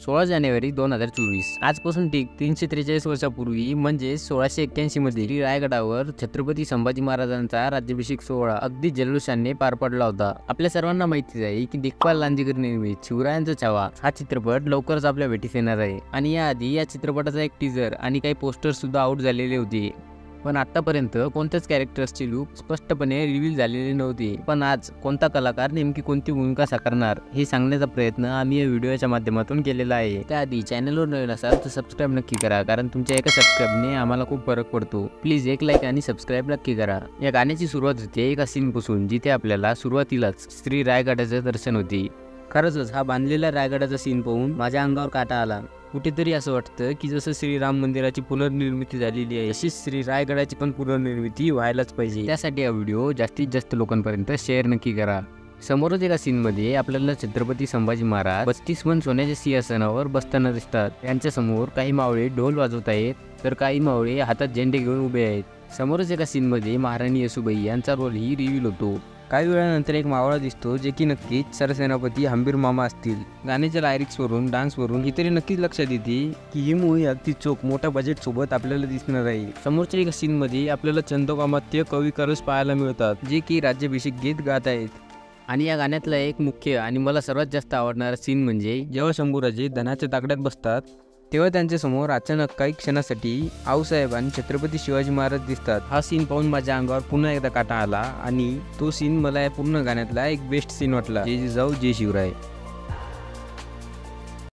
16 जानेवारी 2024 आजपासून ठीक 343 वर्षापूर्वी म्हणजे 1681 मध्ये रायगडावर छत्रपती संभाजी महाराजांचा राज्याभिषेक सोहळा अगदी जल्लोषाने पार पडला होता। आपल्या सर्वांना माहितीच आहे की दिग्पाल लांजेकर निर्मित शिवरायांचा छावा हा चित्रपट लवकरच आपल्या भेटीस येणार आहे आणि याआधी या चित्रपटाचा एक टीजर आणि काही पोस्टर सुद्धा आउट झालेले होते, पण आतापर्यंत कोणत्याच कॅरेक्टर्सची लुक स्पष्टपणे रिव्हील झालेले नव्हते। पण आज कोणता कलाकार नेमकी कोणती भूमिका साकारणार हे सांगण्याचा प्रयत्न आम्ही या व्हिडिओच्या माध्यमातून केलेला आहे। त्याआधी चॅनलवर नवीन असाल तर सबस्क्राईब नक्की करा, कारण तुमच्या एका सबस्क्राईबने आम्हाला खूप फरक पडतो। प्लीज एक लाईक आणि सबस्क्राईब नक्की करा। या गाण्याची सुरुवात होते एका सीनपासून जिथे आपल्याला सुरुवातीलाच श्री रायगडाचे दर्शन होते। खरंच हा बांधलेला रायगडाचा सीन पाहून माझ्या अंगावर काटा आला। कुठेतरी असं वाटतं की जसं श्रीराम मंदिराची पुनर्निर्मिती झालेली आहे तशीच श्री रायगडाची पण पुनर्निर्मिती व्हायलाच पाहिजे। त्यासाठी हा व्हिडिओ जास्तीत जास्त लोकांपर्यंत शेअर नक्की करा। समोरच एका सीनमध्ये आपल्याला छत्रपती संभाजी महाराज 32 मन सोन्याच्या सिंहासनावर बसताना दिसतात। त्यांच्या समोर काही मावळे ढोल वाजवत आहेत तर काही मावळे हातात झेंडे घेऊन उभे आहेत। समोरच एका सीनमध्ये महाराणी येसूबाई यांचा रोल ही रिव्हील होतो। काही वेळानंतर एक मावळा दिसतो जे की नक्कीच सरसेनापती हंबीर मामा असतील। गाण्याच्या लायरिक्सवरून डान्सवरून ही तरी नक्कीच लक्षात येते की ही मूवी अगदी चोख मोठ्या बजेट सोबत आपल्याला दिसणार आहे। समोरच्या एका सीनमध्ये आपल्याला चंदोकामात्य कवी करस पाहायला मिळतात जे की राज्याभिषेक गीत गात आहेत। आणि या गाण्यातला एक मुख्य आणि मला सर्वात जास्त आवडणारा सीन म्हणजे जेव्हा शंभूराजे धनाच्या ताकड्यात बसतात तेव्हा त्यांच्या समोर अचानक काही क्षणासाठी आऊसाहेब आणि छत्रपती शिवाजी महाराज दिसतात। हा सीन पाहून माझ्या अंगावर पुन्हा एकदा काटा आला आणि तो सीन मला या पूर्ण गाण्यातला एक बेस्ट सीन वाटला। जय जिजाऊ जय शिवराय।